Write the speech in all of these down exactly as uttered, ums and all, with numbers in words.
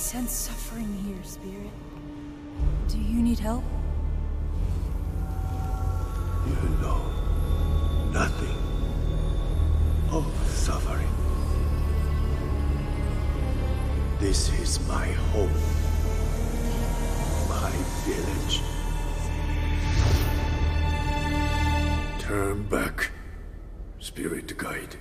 sense suffering here, Spirit. Do you need help? You know nothing of suffering. This is my home, my village. Turn back, Spirit Guide.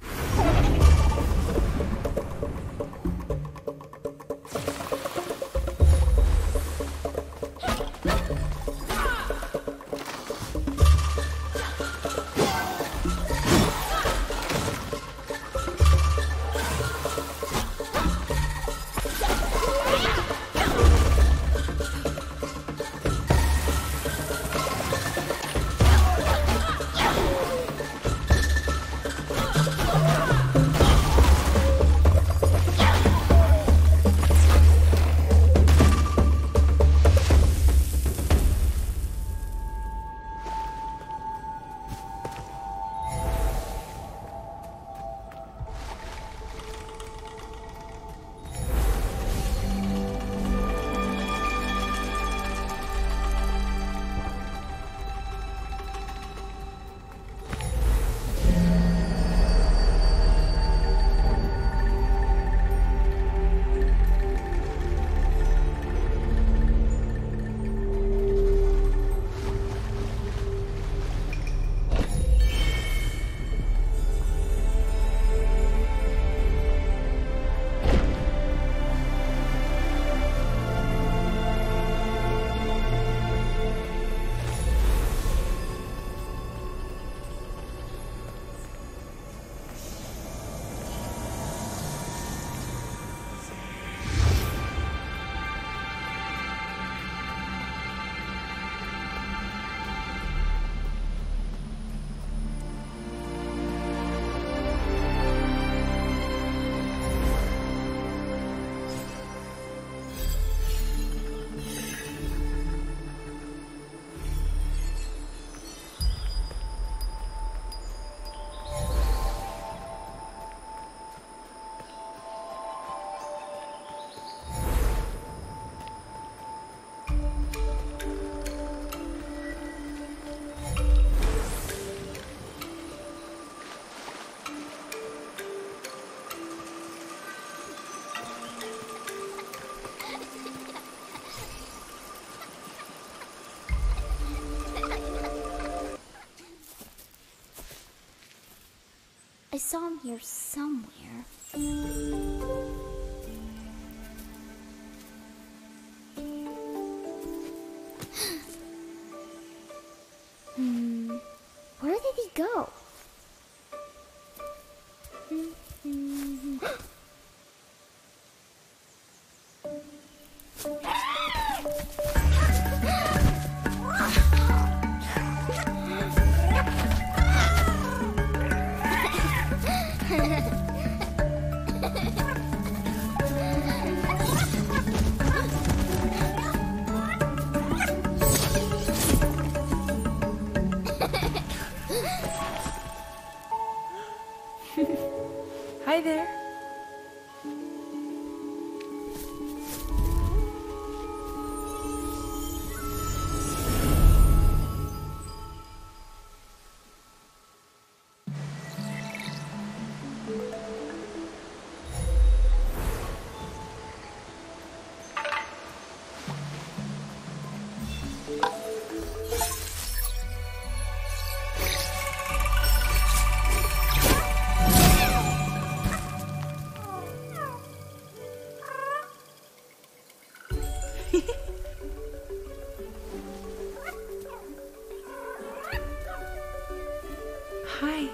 I saw him here somewhere. Hmm. Where did he go? Hi there. Hi.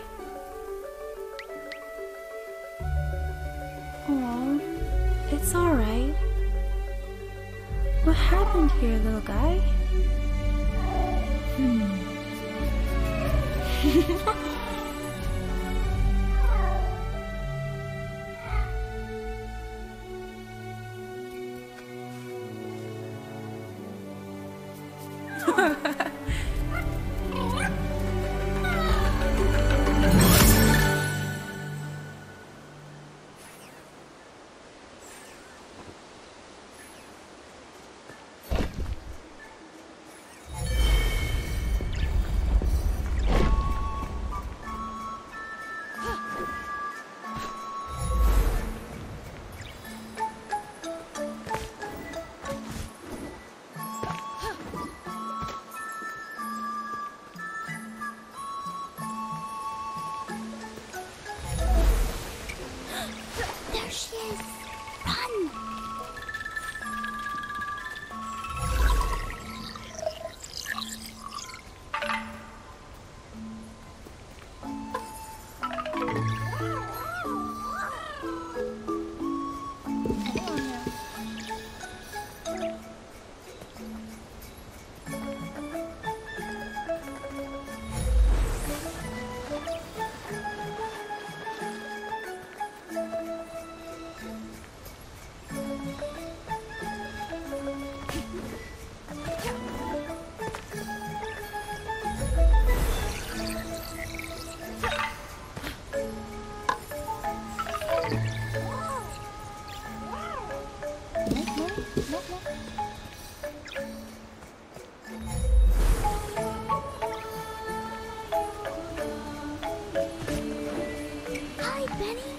Oh, it's all right. What happened here, little guy? Hmm. Nope, nope. Hi, Benny.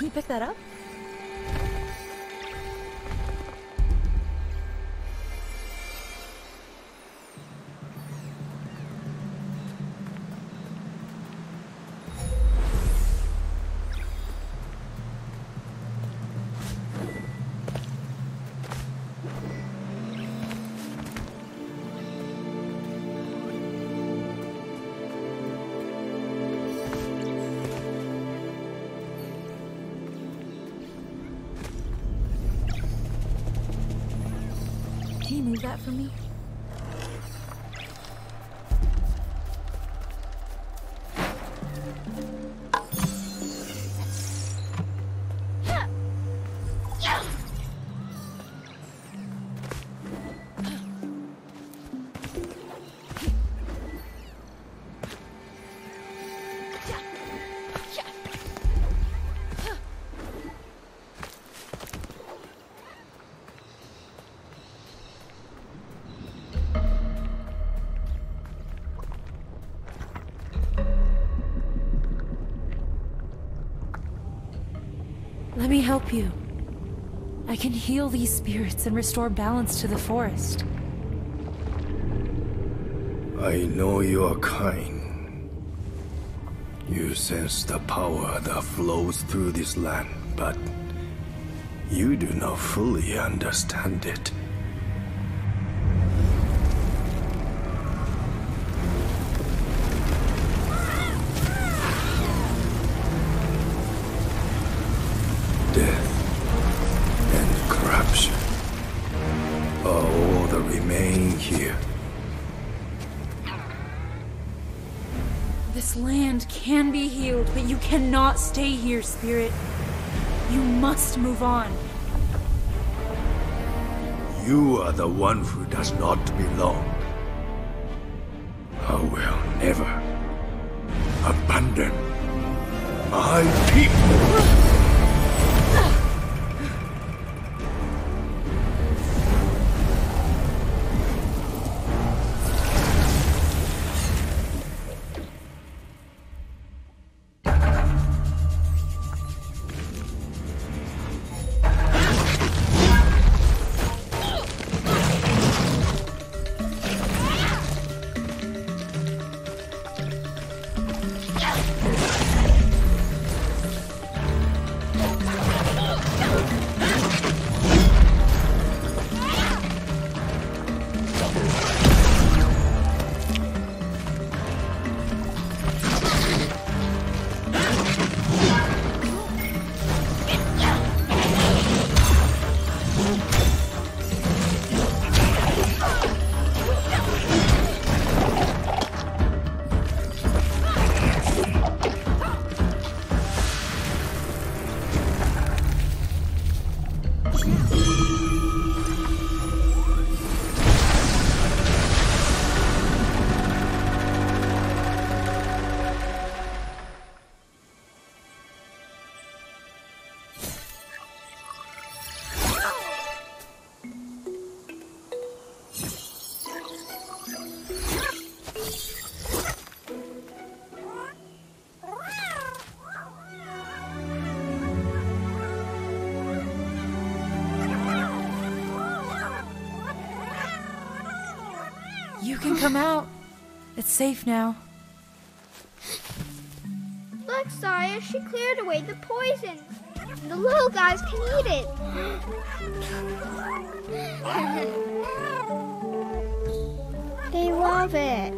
Can you pick that up? Can you move that for me? Let me help you. I can heal these spirits and restore balance to the forest. I know you are kind. You sense the power that flows through this land, but you do not fully understand it. Death and corruption are all that remain here. This land can be healed, but you cannot stay here, Spirit. You must move on. You are the one who does not belong. I will never abandon my people. You can come out. It's safe now. Look, Saya, she cleared away the poison. The little guys can eat it. They love it.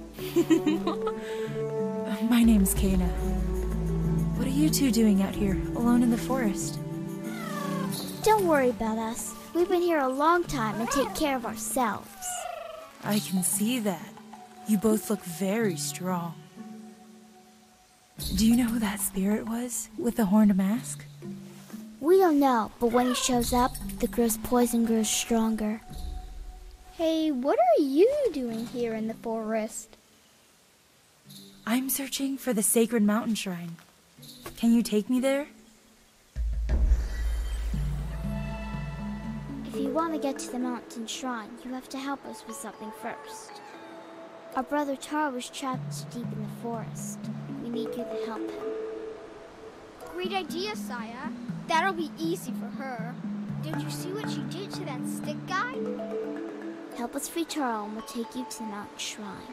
My name's Kana. What are you two doing out here, alone in the forest? Don't worry about us. We've been here a long time and take care of ourselves. I can see that. You both look very strong. Do you know who that spirit was with the horned mask? We don't know, but when he shows up, the girl's poison grows stronger. Hey, what are you doing here in the forest? I'm searching for the sacred mountain shrine. Can you take me there? If you want to get to the mountain shrine, you have to help us with something first. Our brother Taro was trapped deep in the forest. We need you to help him. great idea, Saya. That'll be easy for her. Did you see what she did to that stick guy? Help us free Charl and we'll take you to the mountain shrine.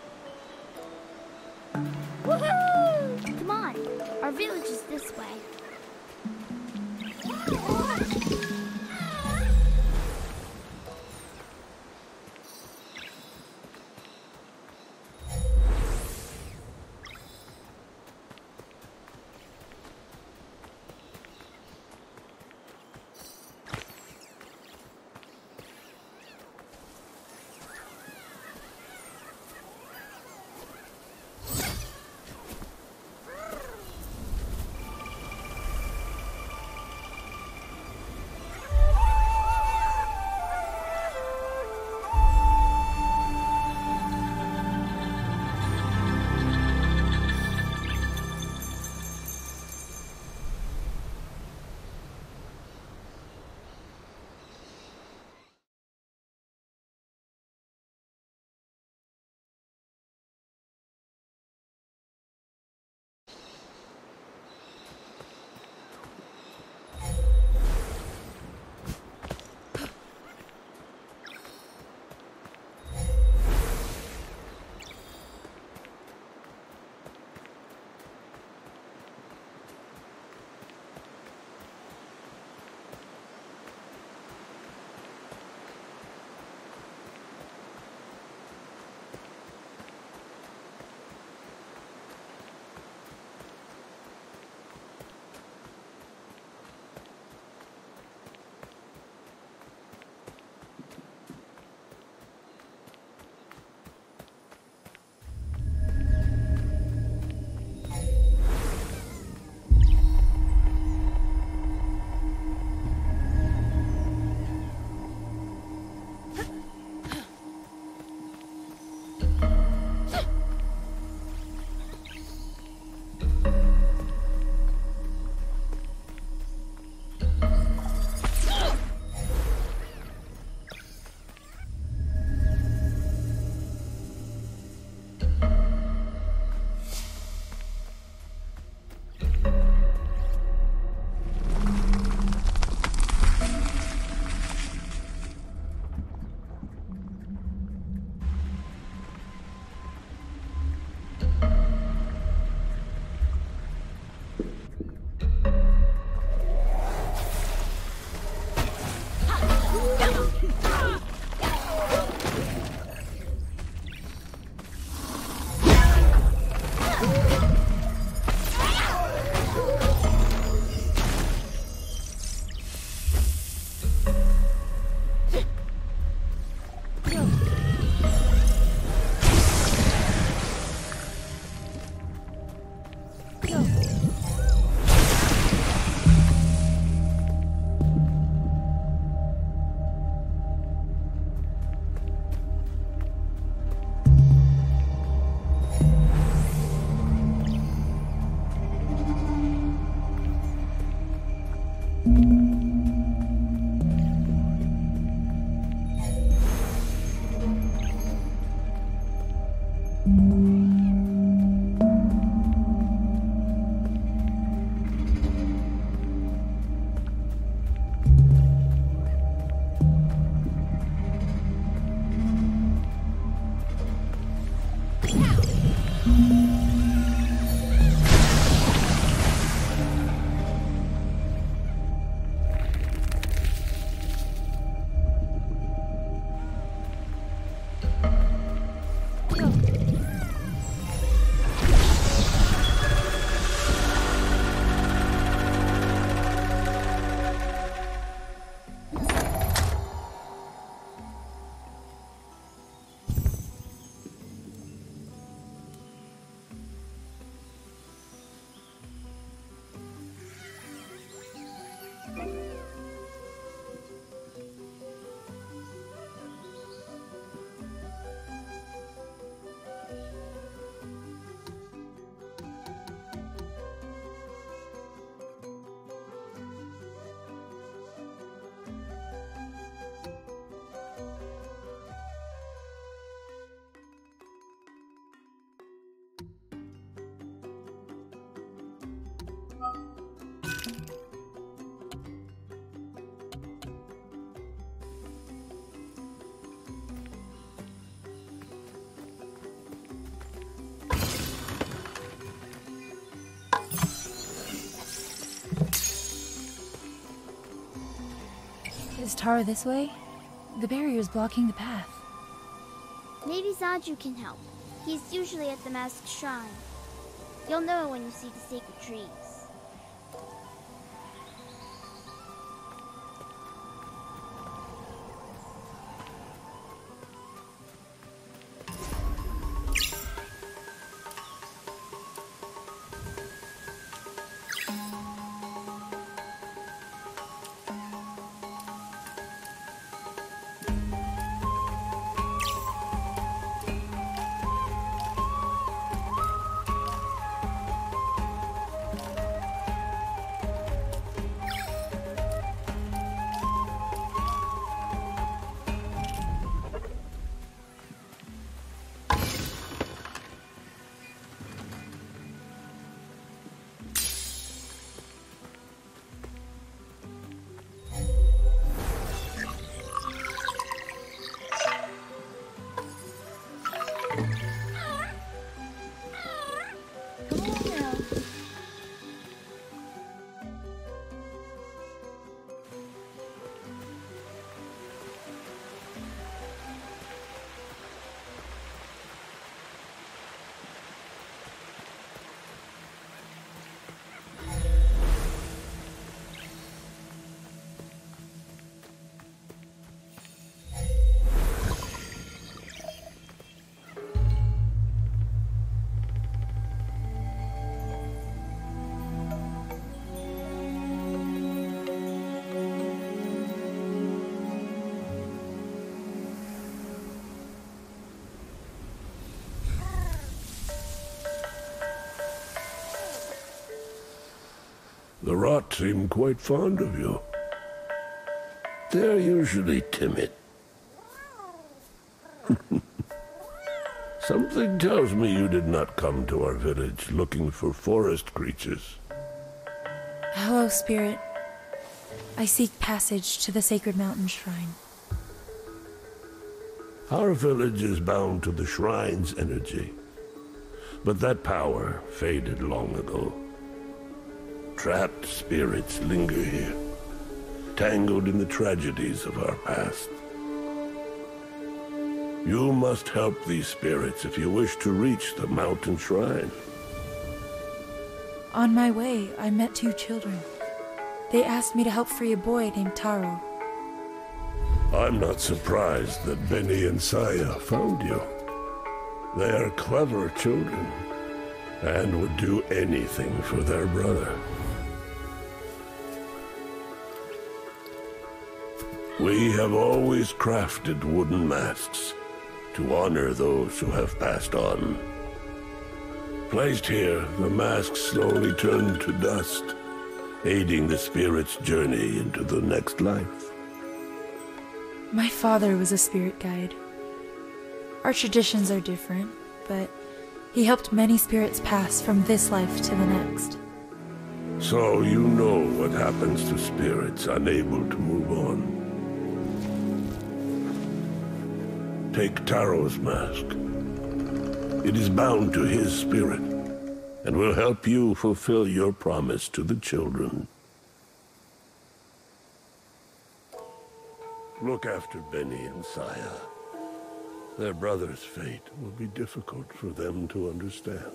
Woohoo! Come on, our village is this way. Is Taro this way? The barrier's blocking the path. Maybe Zaju can help. He's usually at the Masked Shrine. You'll know when you see the sacred trees. The rot seem quite fond of you. They're usually timid. Something tells me you did not come to our village looking for forest creatures. Hello, Spirit. I seek passage to the Sacred Mountain Shrine. Our village is bound to the shrine's energy, but that power faded long ago. Trapped spirits linger here, tangled in the tragedies of our past. You must help these spirits if you wish to reach the mountain shrine. On my way, I met two children. They asked me to help free a boy named Taro. I'm not surprised that Benny and Saya found you. They are clever children, and would do anything for their brother. We have always crafted wooden masks to honor those who have passed on. Placed here, the masks slowly turn to dust, aiding the spirit's journey into the next life. My father was a spirit guide. Our traditions are different, but he helped many spirits pass from this life to the next. So you know what happens to spirits unable to move on. Take Taro's mask. It is bound to his spirit, and will help you fulfill your promise to the children. Look after Benny and Saya. Their brother's fate will be difficult for them to understand.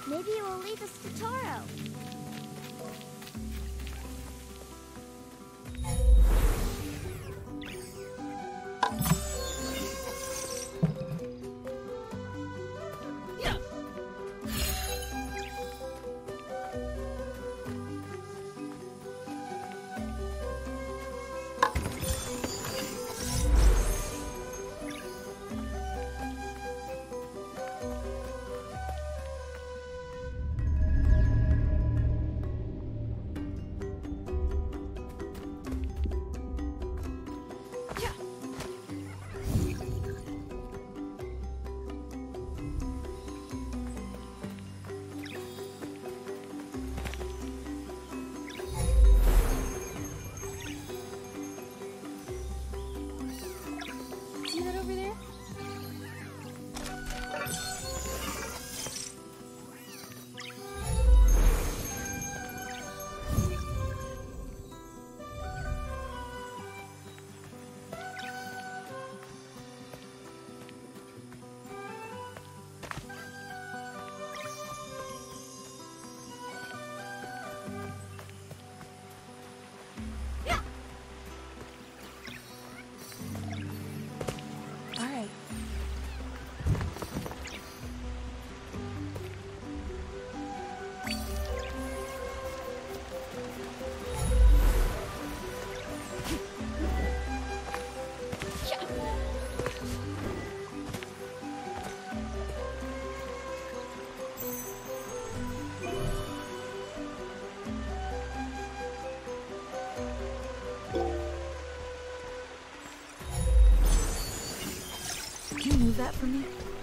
Maybe it will lead us to Taro. Can you move that for me?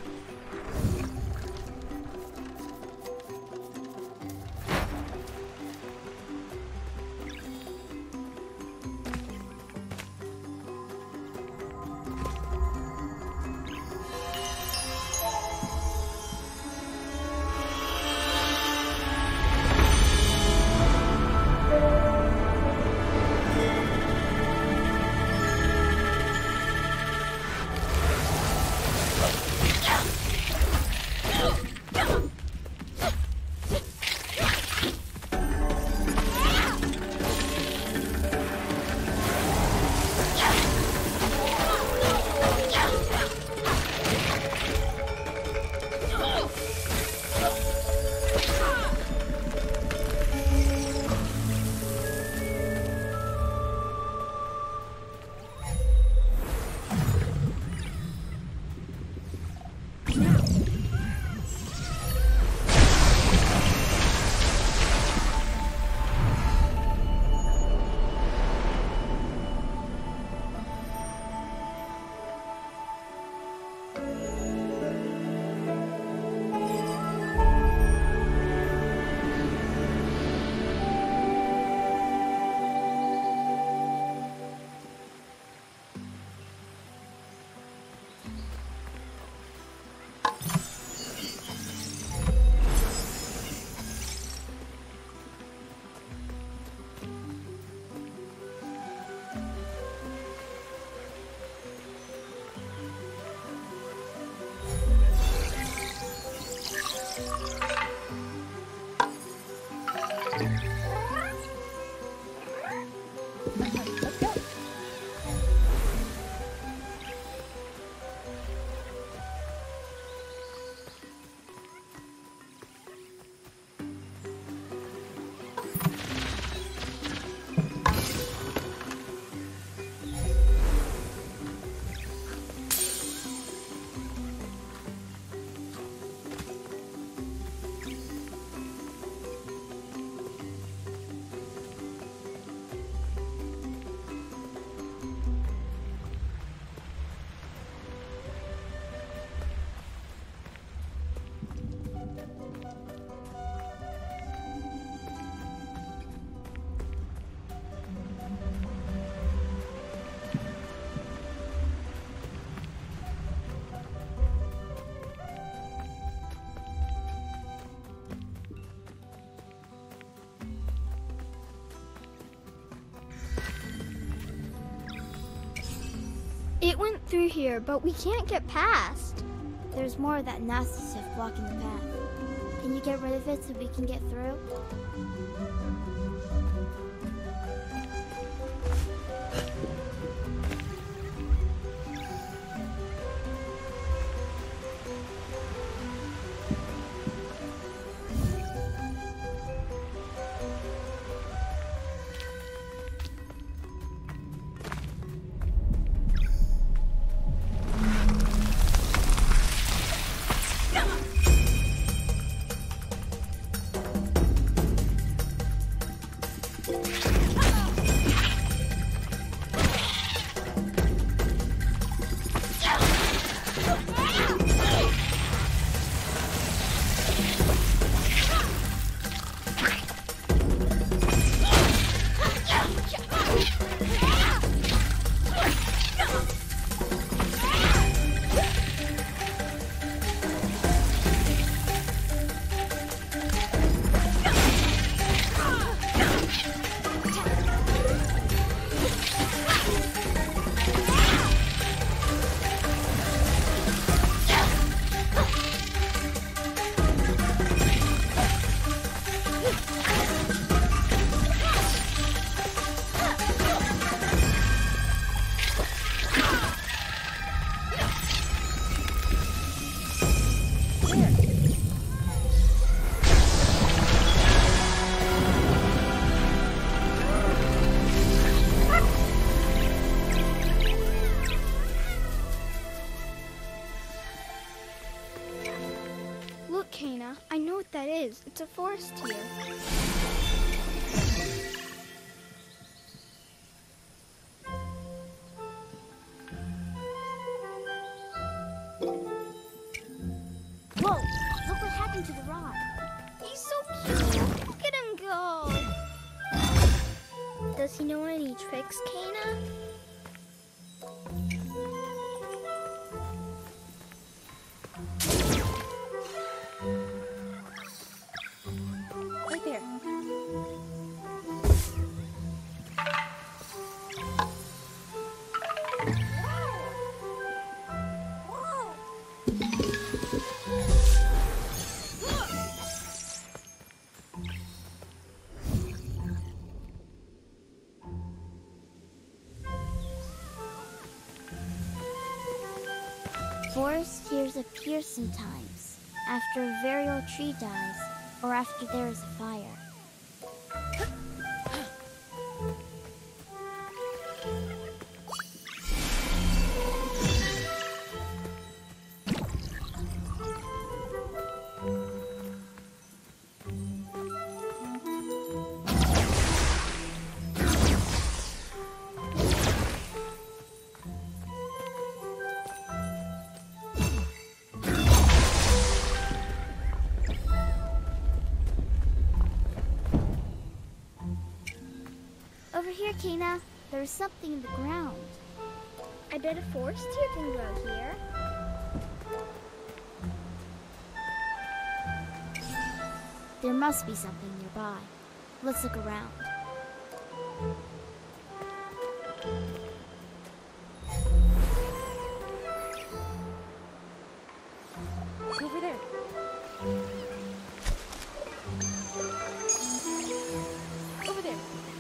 It went through here, but we can't get past. There's more of that nasty stuff blocking the path. Can you get rid of it so we can get through? Kena, I know what that is. It's a forest here. Whoa! Look what happened to the rod. He's so cute. Look at him go. Does he know any tricks, Kena? Forest tears appear sometimes, after a very old tree dies, or after there is a fire. Over here, Kena. There's something in the ground. I bet a forest deer can grow here. There must be something nearby. Let's look around. Over there. Over there.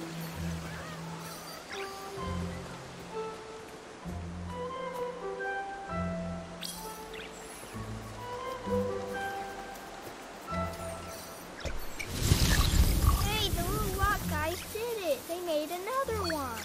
Hey, the little rock guys did it. They made another one.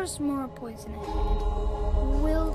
there's more poison ahead, we'll...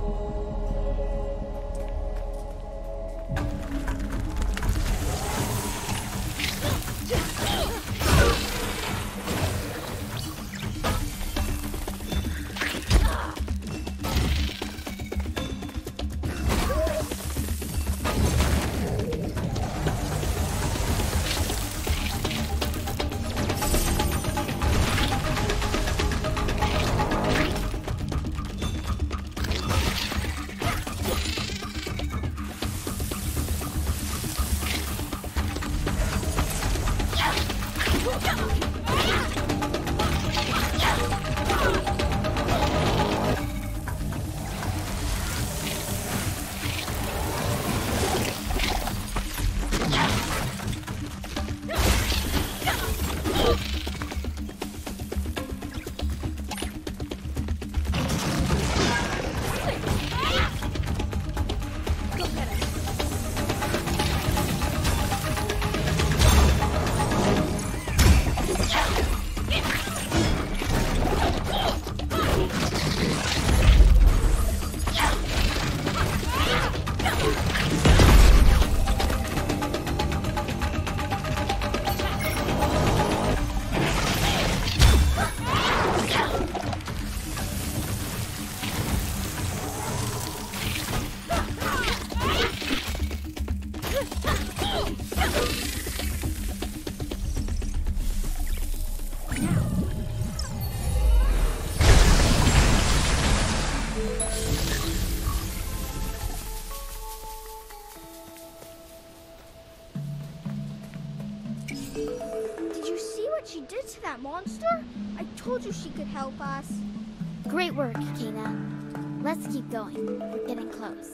She did to that monster? I told you she could help us. Great work, Kena. Let's keep going. We're getting close.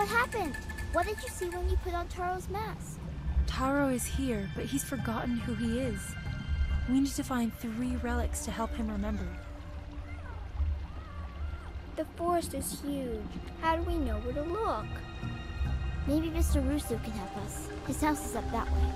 What happened? What did you see when you put on Taro's mask? Taro is here, but he's forgotten who he is. We need to find three relics to help him remember. The forest is huge. How do we know where to look? Maybe Mister Russo can help us. His house is up that way.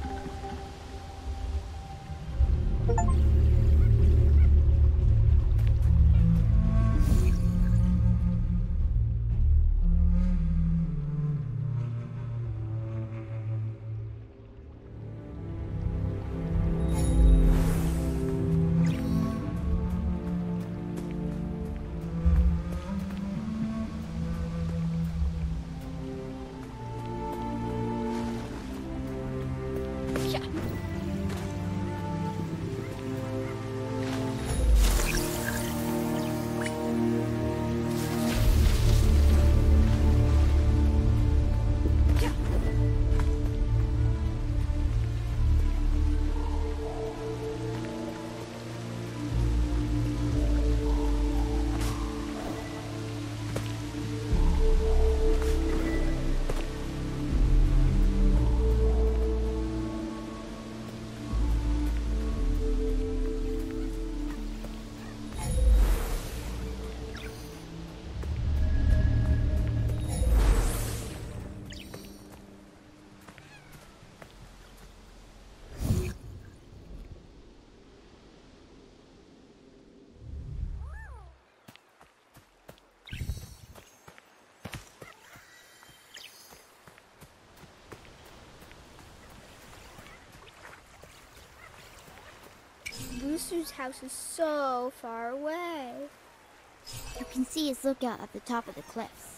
Rusu's house is so far away. You can see his lookout at the top of the cliffs.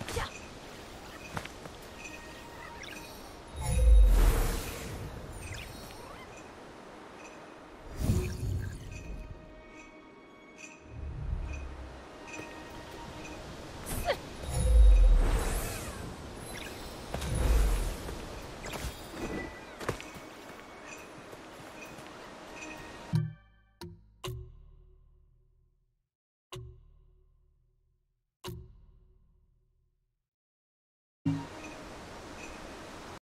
Yeah.